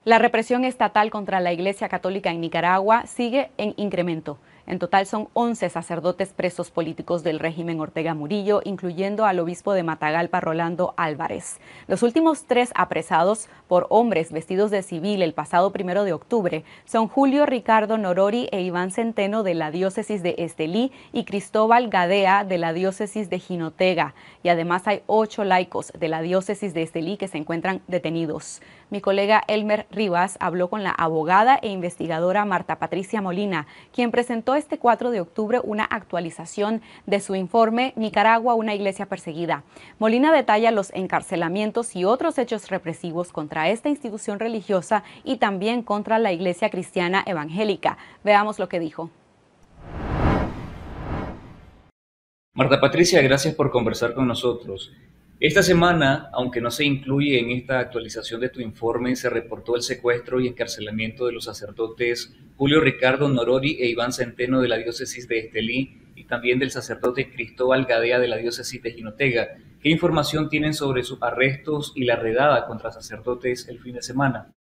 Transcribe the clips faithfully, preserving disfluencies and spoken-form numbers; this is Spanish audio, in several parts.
La represión estatal contra la Iglesia Católica en Nicaragua sigue en incremento. En total son once sacerdotes presos políticos del régimen Ortega Murillo, incluyendo al obispo de Matagalpa, Rolando Álvarez. Los últimos tres apresados por hombres vestidos de civil el pasado primero de octubre son Julio Ricardo Norori e Iván Centeno de la diócesis de Estelí y Cristóbal Gadea de la diócesis de Jinotega. Y además hay ocho laicos de la diócesis de Estelí que se encuentran detenidos. Mi colega Elmer Rivas habló con la abogada e investigadora Marta Patricia Molina, quien presentó este cuatro de octubre una actualización de su informe Nicaragua, una iglesia perseguida. Molina detalla los encarcelamientos y otros hechos represivos contra esta institución religiosa y también contra la Iglesia Cristiana Evangélica. Veamos lo que dijo. Marta Patricia, gracias por conversar con nosotros. Esta semana, aunque no se incluye en esta actualización de tu informe, se reportó el secuestro y encarcelamiento de los sacerdotes Julio Ricardo Norori e Iván Centeno de la diócesis de Estelí y también del sacerdote Cristóbal Gadea de la diócesis de Jinotega. ¿Qué información tienen sobre sus arrestos y la redada contra sacerdotes el fin de semana?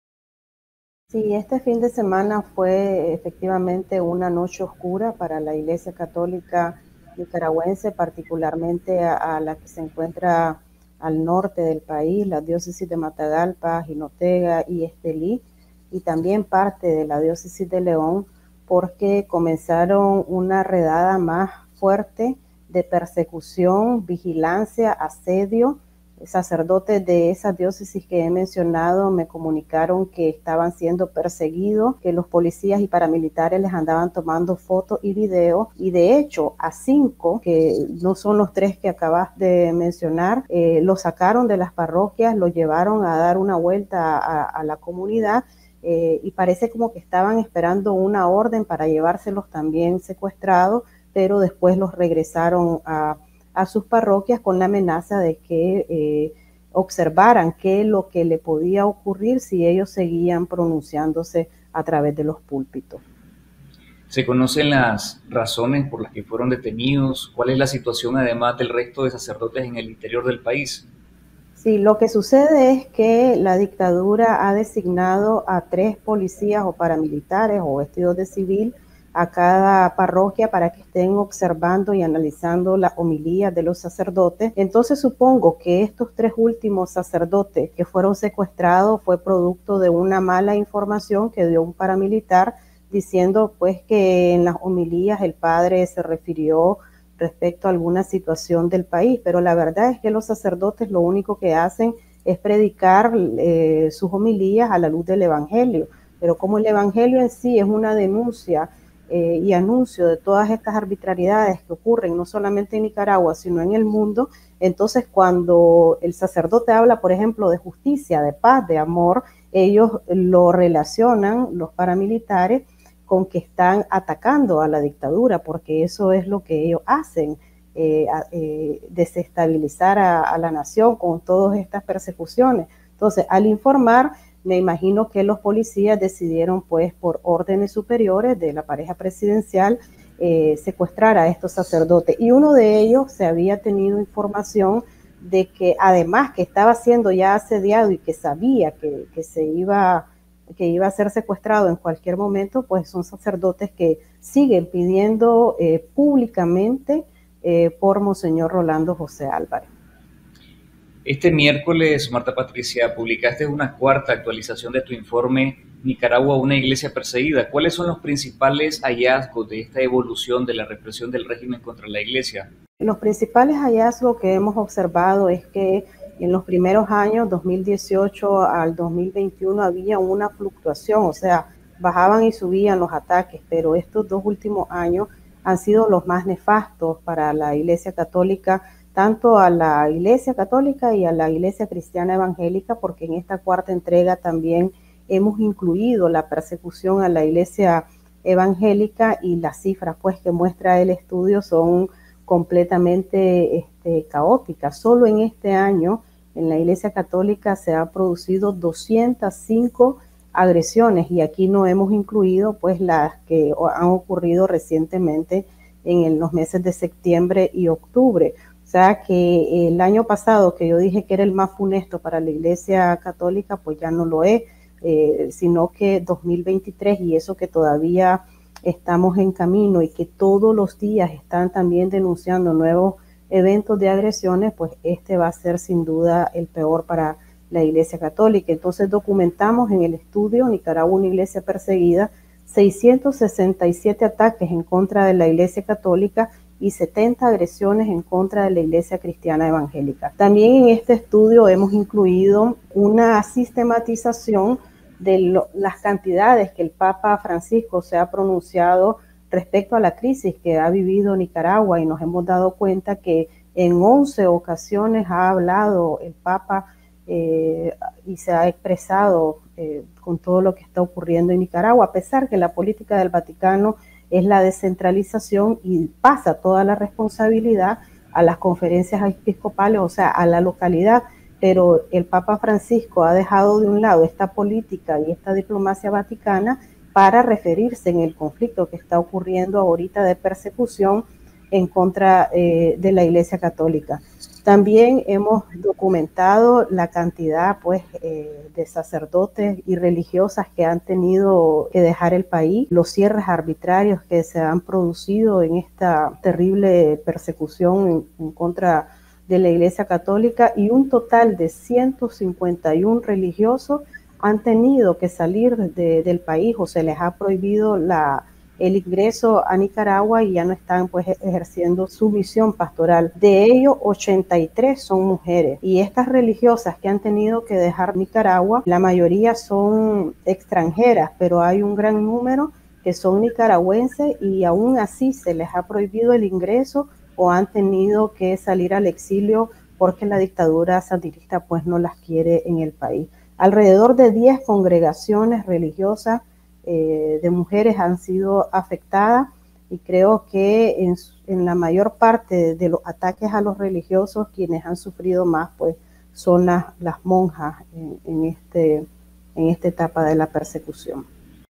Sí, este fin de semana fue efectivamente una noche oscura para la Iglesia Católica nicaragüense, particularmente a, a la que se encuentra al norte del país, la diócesis de Matagalpa, Jinotega y Estelí, y también parte de la diócesis de León, porque comenzaron una redada más fuerte de persecución, vigilancia, asedio. Sacerdotes de esas diócesis que he mencionado me comunicaron que estaban siendo perseguidos, que los policías y paramilitares les andaban tomando fotos y videos, y de hecho a cinco, que no son los tres que acabas de mencionar, eh, los sacaron de las parroquias, los llevaron a dar una vuelta a, a la comunidad, eh, y parece como que estaban esperando una orden para llevárselos también secuestrados, pero después los regresaron a a sus parroquias con la amenaza de que eh, observaran qué es lo que le podía ocurrir si ellos seguían pronunciándose a través de los púlpitos. ¿Se conocen las razones por las que fueron detenidos? ¿Cuál es la situación además del resto de sacerdotes en el interior del país? Sí, lo que sucede es que la dictadura ha designado a tres policías o paramilitares o vestidos de civil a cada parroquia para que estén observando y analizando las homilías de los sacerdotes. Entonces supongo que estos tres últimos sacerdotes que fueron secuestrados fue producto de una mala información que dio un paramilitar diciendo pues que en las homilías el padre se refirió respecto a alguna situación del país, pero la verdad es que los sacerdotes lo único que hacen es predicar eh, sus homilías a la luz del evangelio, pero como el evangelio en sí es una denuncia Eh, y anuncio de todas estas arbitrariedades que ocurren no solamente en Nicaragua, sino en el mundo, entonces cuando el sacerdote habla, por ejemplo, de justicia, de paz, de amor, ellos lo relacionan, los paramilitares, con que están atacando a la dictadura, porque eso es lo que ellos hacen, eh, eh, desestabilizar a, a la nación con todas estas persecuciones. Entonces, al informar, me imagino que los policías decidieron, pues, por órdenes superiores de la pareja presidencial, eh, secuestrar a estos sacerdotes. Y uno de ellos se había tenido información de que, además, que estaba siendo ya asediado y que sabía que, que se iba, que iba a ser secuestrado en cualquier momento, pues son sacerdotes que siguen pidiendo eh, públicamente eh, por Monseñor Rolando José Álvarez. Este miércoles, Marta Patricia, publicaste una cuarta actualización de tu informe Nicaragua, una iglesia perseguida. ¿Cuáles son los principales hallazgos de esta evolución de la represión del régimen contra la iglesia? Los principales hallazgos que hemos observado es que en los primeros años, dos mil dieciocho al dos mil veintiuno, había una fluctuación, o sea, bajaban y subían los ataques, pero estos dos últimos años han sido los más nefastos para la Iglesia Católica, tanto a la Iglesia Católica y a la Iglesia Cristiana Evangélica, porque en esta cuarta entrega también hemos incluido la persecución a la Iglesia Evangélica, y las cifras pues que muestra el estudio son completamente este, caóticas. Solo en este año en la Iglesia Católica se han producido doscientas cinco agresiones, y aquí no hemos incluido pues las que han ocurrido recientemente en los meses de septiembre y octubre. O sea que el año pasado, que yo dije que era el más funesto para la Iglesia Católica, pues ya no lo es. eh, sino que dos mil veintitrés, y eso que todavía estamos en camino y que todos los días están también denunciando nuevos eventos de agresiones, pues este va a ser sin duda el peor para la Iglesia Católica. Entonces documentamos en el estudio Nicaragua, una iglesia perseguida, seiscientos sesenta y siete ataques en contra de la Iglesia Católica y setenta agresiones en contra de la Iglesia Cristiana Evangélica. También en este estudio hemos incluido una sistematización de lo, las cantidades que el Papa Francisco se ha pronunciado respecto a la crisis que ha vivido Nicaragua, y nos hemos dado cuenta que en once ocasiones ha hablado el Papa eh, y se ha expresado eh, con todo lo que está ocurriendo en Nicaragua, a pesar que la política del Vaticano es la descentralización y pasa toda la responsabilidad a las conferencias episcopales, o sea, a la localidad. Pero el Papa Francisco ha dejado de un lado esta política y esta diplomacia vaticana para referirse en el conflicto que está ocurriendo ahorita de persecución en contra eh, de la Iglesia Católica. También hemos documentado la cantidad pues, eh, de sacerdotes y religiosas que han tenido que dejar el país, los cierres arbitrarios que se han producido en esta terrible persecución en, en contra de la Iglesia Católica, y un total de ciento cincuenta y uno religiosos han tenido que salir de, del país, o se les ha prohibido la, el ingreso a Nicaragua y ya no están pues ejerciendo su misión pastoral. De ellos, ochenta y tres son mujeres, y estas religiosas que han tenido que dejar Nicaragua, la mayoría son extranjeras, pero hay un gran número que son nicaragüenses y aún así se les ha prohibido el ingreso o han tenido que salir al exilio porque la dictadura sandinista pues no las quiere en el país. Alrededor de diez congregaciones religiosas eh, de mujeres han sido afectadas, y creo que en, en la mayor parte de los ataques a los religiosos quienes han sufrido más pues son las, las monjas en, en, este, en esta etapa de la persecución.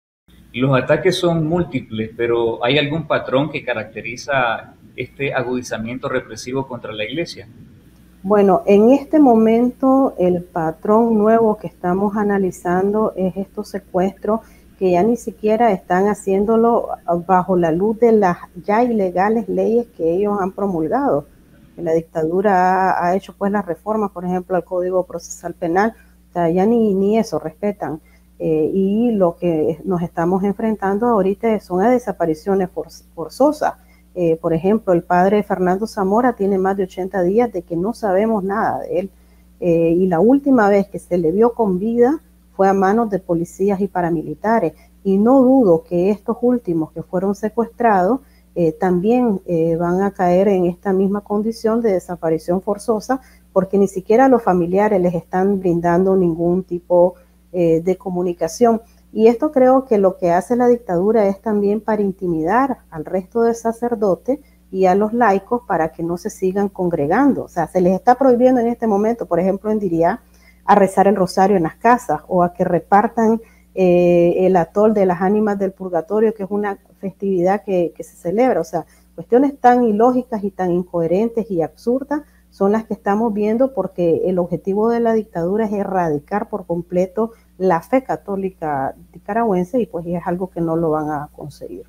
Los ataques son múltiples, pero ¿hay algún patrón que caracteriza este agudizamiento represivo contra la Iglesia? Bueno, en este momento el patrón nuevo que estamos analizando es estos secuestros que ya ni siquiera están haciéndolo bajo la luz de las ya ilegales leyes que ellos han promulgado. La dictadura ha, ha hecho pues las reformas, por ejemplo, al Código Procesal Penal, o sea, ya ni, ni eso respetan. Eh, y lo que nos estamos enfrentando ahorita son a desapariciones for, forzosas. Eh, por ejemplo, el padre Fernando Zamora tiene más de ochenta días de que no sabemos nada de él. Eh, y la última vez que se le vio con vida fue a manos de policías y paramilitares. Y no dudo que estos últimos que fueron secuestrados eh, también eh, van a caer en esta misma condición de desaparición forzosa, porque ni siquiera los familiares les están brindando ningún tipo eh, de comunicación. Y esto creo que lo que hace la dictadura es también para intimidar al resto de sacerdotes y a los laicos para que no se sigan congregando. O sea, se les está prohibiendo en este momento, por ejemplo, en Diriá, a rezar el rosario en las casas, o a que repartan eh, el atol de las ánimas del purgatorio, que es una festividad que, que se celebra. O sea, cuestiones tan ilógicas y tan incoherentes y absurdas son las que estamos viendo, porque el objetivo de la dictadura es erradicar por completo la fe católica nicaragüense, y pues es algo que no lo van a conseguir.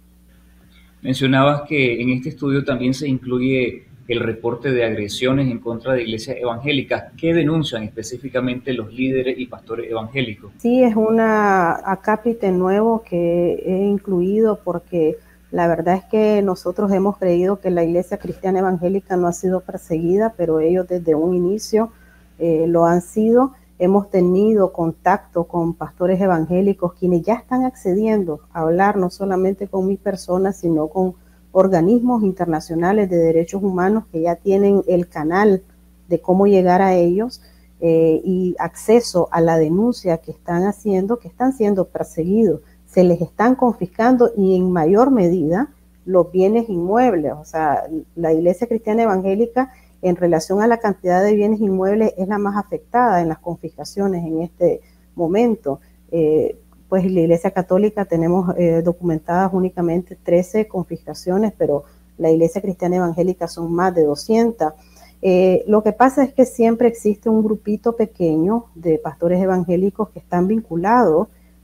Mencionabas que en este estudio también se incluye el reporte de agresiones en contra de iglesias evangélicas. ¿Qué denuncian específicamente los líderes y pastores evangélicos? Sí, es una acápite nuevo que he incluido, porque la verdad es que nosotros hemos creído que la Iglesia Cristiana Evangélica no ha sido perseguida, pero ellos desde un inicio eh, lo han sido. Hemos tenido contacto con pastores evangélicos quienes ya están accediendo a hablar no solamente con mi persona, sino con organismos internacionales de derechos humanos que ya tienen el canal de cómo llegar a ellos eh, y acceso a la denuncia que están haciendo, que están siendo perseguidos. Se les están confiscando, y en mayor medida los bienes inmuebles. O sea, la Iglesia Cristiana Evangélica, en relación a la cantidad de bienes inmuebles, es la más afectada en las confiscaciones en este momento. Eh, pues la Iglesia Católica tenemos eh, documentadas únicamente trece confiscaciones, pero la Iglesia Cristiana Evangélica son más de doscientas. Eh, lo que pasa es que siempre existe un grupito pequeño de pastores evangélicos que están vinculados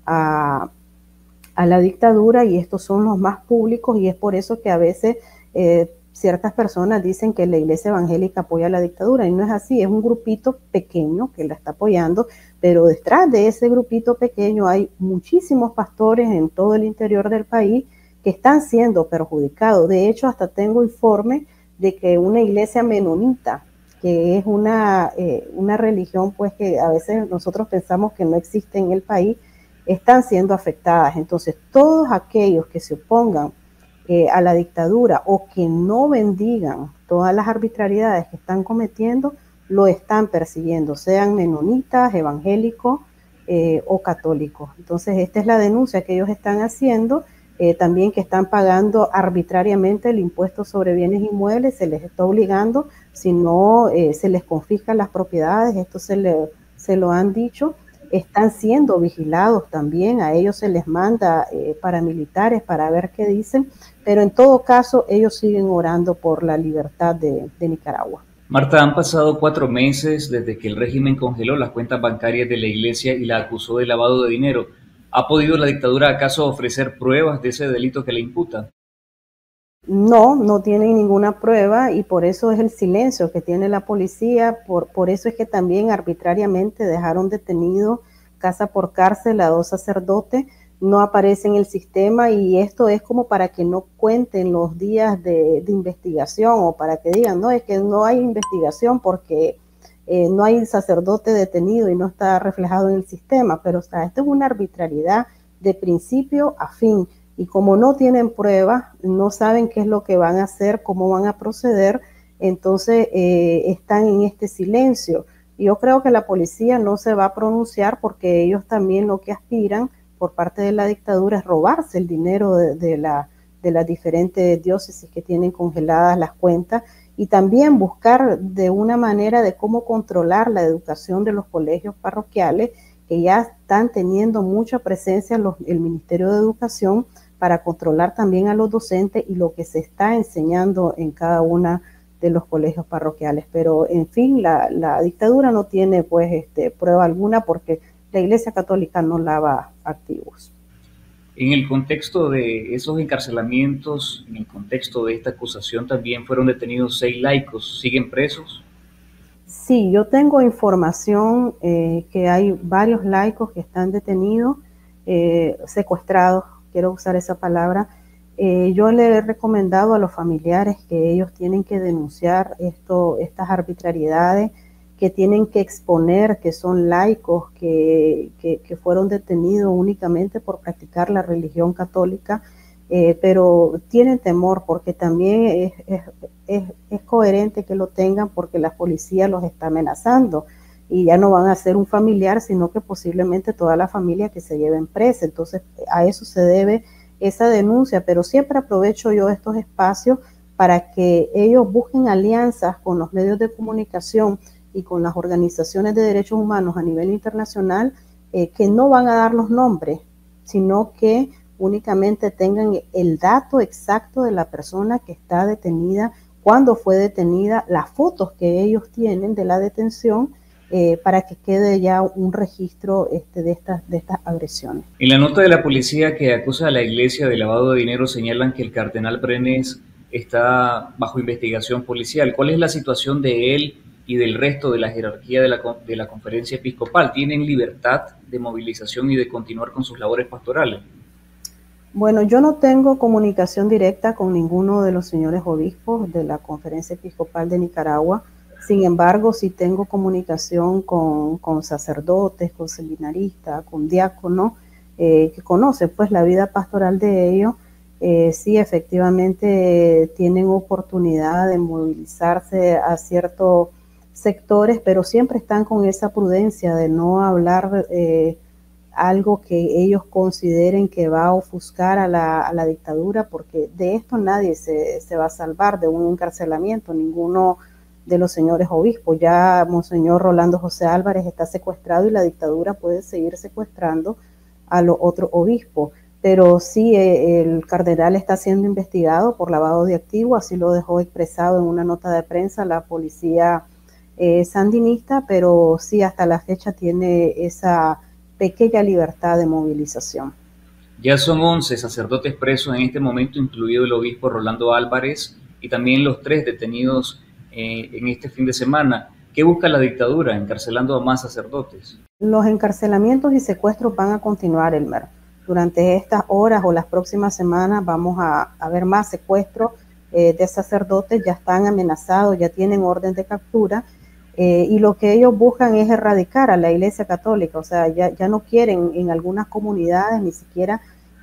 a, a la dictadura, y estos son los más públicos, y es por eso que a veces eh, ciertas personas dicen que la iglesia evangélica apoya a la dictadura, y no es así, es un grupito pequeño que la está apoyando, pero detrás de ese grupito pequeño hay muchísimos pastores en todo el interior del país que están siendo perjudicados. De hecho, hasta tengo informe de que una iglesia menonita, que es una, eh, una religión pues que a veces nosotros pensamos que no existe en el país, están siendo afectadas. Entonces, todos aquellos que se opongan eh, a la dictadura o que no bendigan todas las arbitrariedades que están cometiendo, lo están persiguiendo, sean menonitas, evangélicos eh, o católicos. Entonces, esta es la denuncia que ellos están haciendo. Eh, también que están pagando arbitrariamente el impuesto sobre bienes inmuebles, se les está obligando, si no eh, se les confiscan las propiedades, esto se, le, se lo han dicho. Están siendo vigilados también, a ellos se les manda eh, paramilitares para ver qué dicen, pero en todo caso ellos siguen orando por la libertad de, de Nicaragua. Marta, han pasado cuatro meses desde que el régimen congeló las cuentas bancarias de la iglesia y la acusó de lavado de dinero. ¿Ha podido la dictadura acaso ofrecer pruebas de ese delito que le imputa? No, no tienen ninguna prueba, y por eso es el silencio que tiene la policía, por, por eso es que también arbitrariamente dejaron detenido casa por cárcel a dos sacerdotes, no aparece en el sistema, y esto es como para que no cuenten los días de, de investigación, o para que digan, no, es que no hay investigación porque eh, no hay sacerdote detenido y no está reflejado en el sistema, pero o sea, esto es una arbitrariedad de principio a fin. Y como no tienen pruebas, no saben qué es lo que van a hacer, cómo van a proceder, entonces eh, están en este silencio. Yo creo que la policía no se va a pronunciar porque ellos también lo que aspiran por parte de la dictadura es robarse el dinero de, de, la, de las diferentes diócesis que tienen congeladas las cuentas, y también buscar de una manera de cómo controlar la educación de los colegios parroquiales, que ya están teniendo mucha presencia los, el Ministerio de Educación, para controlar también a los docentes y lo que se está enseñando en cada una de los colegios parroquiales. Pero, en fin, la, la dictadura no tiene pues este, prueba alguna, porque la Iglesia Católica no lava activos. En el contexto de esos encarcelamientos, en el contexto de esta acusación, también fueron detenidos seis laicos. ¿Siguen presos? Sí, yo tengo información eh, que hay varios laicos que están detenidos, eh, secuestrados, quiero usar esa palabra. Eh, yo le he recomendado a los familiares que ellos tienen que denunciar esto, estas arbitrariedades, que tienen que exponer que son laicos, que, que, que fueron detenidos únicamente por practicar la religión católica, eh, pero tienen temor porque también es, es, es, es coherente que lo tengan, porque la policía los está amenazando y ya no van a ser un familiar, sino que posiblemente toda la familia que se lleven presa. Entonces a eso se debe esa denuncia, pero siempre aprovecho yo estos espacios para que ellos busquen alianzas con los medios de comunicación y con las organizaciones de derechos humanos a nivel internacional, eh, que no van a dar los nombres, sino que únicamente tengan el dato exacto de la persona que está detenida, cuándo fue detenida, las fotos que ellos tienen de la detención, eh, para que quede ya un registro este, de, estas, de estas agresiones. En la nota de la policía que acusa a la iglesia de lavado de dinero señalan que el cardenal Brenes está bajo investigación policial. ¿Cuál es la situación de él y del resto de la jerarquía de la, de la conferencia episcopal? ¿Tienen libertad de movilización y de continuar con sus labores pastorales? Bueno, yo no tengo comunicación directa con ninguno de los señores obispos de la Conferencia Episcopal de Nicaragua. Sin embargo, sí tengo comunicación con, con sacerdotes, con seminaristas, con diáconos, eh, que conocen pues la vida pastoral de ellos. Eh, sí, efectivamente eh, tienen oportunidad de movilizarse a ciertos sectores, pero siempre están con esa prudencia de no hablar eh, algo que ellos consideren que va a ofuscar a la, a la dictadura, porque de esto nadie se, se va a salvar, de un encarcelamiento, ninguno de los señores obispos. Ya Monseñor Rolando José Álvarez está secuestrado y la dictadura puede seguir secuestrando a los otros obispos. Pero sí, eh, el cardenal está siendo investigado por lavado de activos, así lo dejó expresado en una nota de prensa la policía eh, sandinista, pero sí hasta la fecha tiene esa pequeña libertad de movilización. Ya son once sacerdotes presos en este momento, incluido el obispo Rolando Álvarez y también los tres detenidos eh, en este fin de semana. ¿Qué busca la dictadura encarcelando a más sacerdotes? Los encarcelamientos y secuestros van a continuar, Elmer. Durante estas horas o las próximas semanas vamos a, a ver más secuestros eh, de sacerdotes. Ya están amenazados, ya tienen orden de captura eh, y lo que ellos buscan es erradicar a la Iglesia Católica. O sea, ya, ya no quieren en algunas comunidades, ni siquiera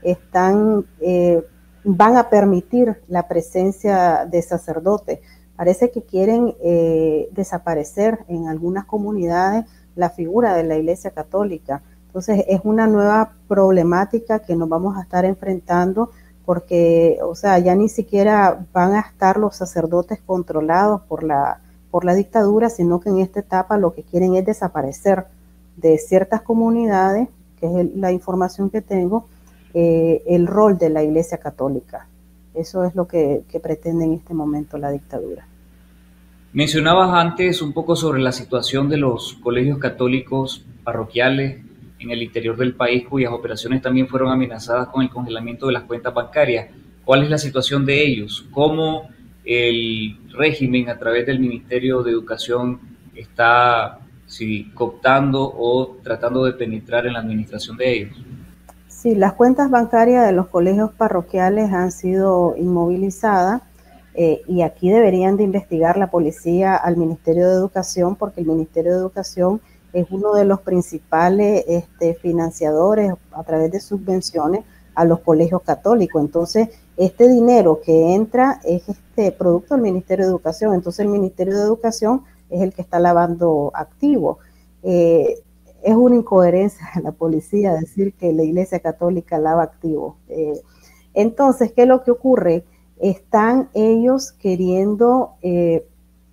están, eh, van a permitir la presencia de sacerdotes. Parece que quieren eh, desaparecer en algunas comunidades la figura de la Iglesia Católica. Entonces es una nueva problemática que nos vamos a estar enfrentando porque, o sea, ya ni siquiera van a estar los sacerdotes controlados por la, por la dictadura, sino que en esta etapa lo que quieren es desaparecer de ciertas comunidades, que es el, la información que tengo, eh, el rol de la Iglesia Católica. Eso es lo que, que pretende en este momento la dictadura. Mencionabas antes un poco sobre la situación de los colegios católicos parroquiales en el interior del país, cuyas operaciones también fueron amenazadas con el congelamiento de las cuentas bancarias. ¿Cuál es la situación de ellos? ¿Cómo el régimen a través del Ministerio de Educación está sí, cooptando o tratando de penetrar en la administración de ellos? Sí, las cuentas bancarias de los colegios parroquiales han sido inmovilizadas eh, y aquí deberían de investigar la policía al Ministerio de Educación, porque el Ministerio de Educación es uno de los principales este, financiadores a través de subvenciones a los colegios católicos. Entonces, este dinero que entra es este producto del Ministerio de Educación. Entonces, el Ministerio de Educación es el que está lavando activos. Eh, Es una incoherencia de la policía decir que la Iglesia Católica lava activos. Eh, entonces, ¿qué es lo que ocurre? Están ellos queriendo eh,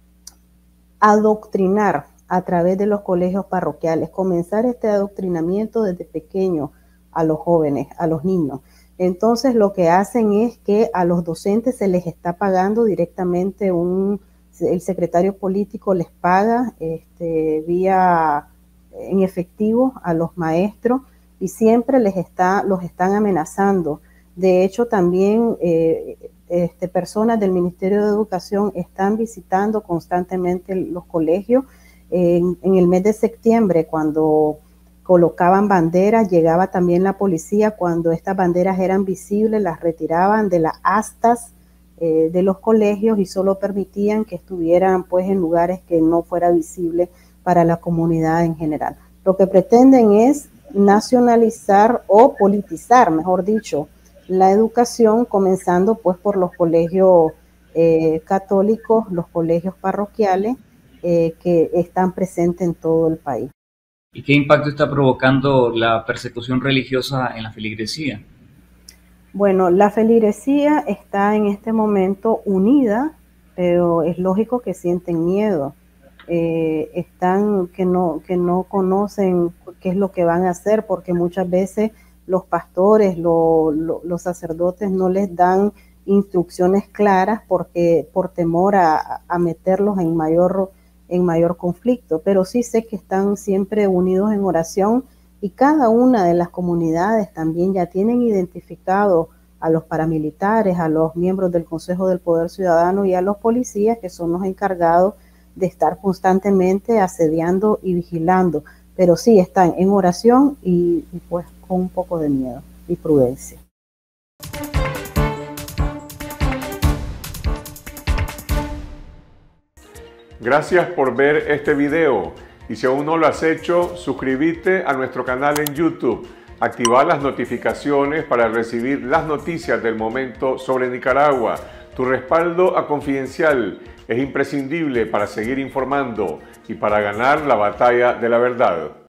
adoctrinar a través de los colegios parroquiales, comenzar este adoctrinamiento desde pequeño a los jóvenes, a los niños. Entonces, lo que hacen es que a los docentes se les está pagando directamente un, el secretario político les paga este, vía en efectivo a los maestros y siempre les está, los están amenazando. De hecho, también eh, este, personas del Ministerio de Educación están visitando constantemente los colegios. En, en el mes de septiembre, cuando colocaban banderas, llegaba también la policía. Cuando estas banderas eran visibles, las retiraban de las astas eh, de los colegios y solo permitían que estuvieran pues en lugares que no fuera visible para la comunidad en general. Lo que pretenden es nacionalizar o politizar, mejor dicho, la educación, comenzando pues por los colegios eh, católicos, los colegios parroquiales eh, que están presentes en todo el país. ¿Y qué impacto está provocando la persecución religiosa en la feligresía? Bueno, la feligresía está en este momento unida, pero es lógico que sienten miedo. Eh, están que no, que no conocen qué es lo que van a hacer, porque muchas veces los pastores, lo, lo, los sacerdotes no les dan instrucciones claras porque por temor a, a meterlos en mayor, en mayor conflicto. Pero sí sé que están siempre unidos en oración y cada una de las comunidades también ya tienen identificado a los paramilitares, a los miembros del Consejo del Poder Ciudadano y a los policías, que son los encargados de estar constantemente asediando y vigilando, pero sí están en oración y, y pues con un poco de miedo y prudencia. Gracias por ver este video y si aún no lo has hecho, suscríbete a nuestro canal en YouTube, activa las notificaciones para recibir las noticias del momento sobre Nicaragua. Tu respaldo a Confidencial es imprescindible para seguir informando y para ganar la batalla de la verdad.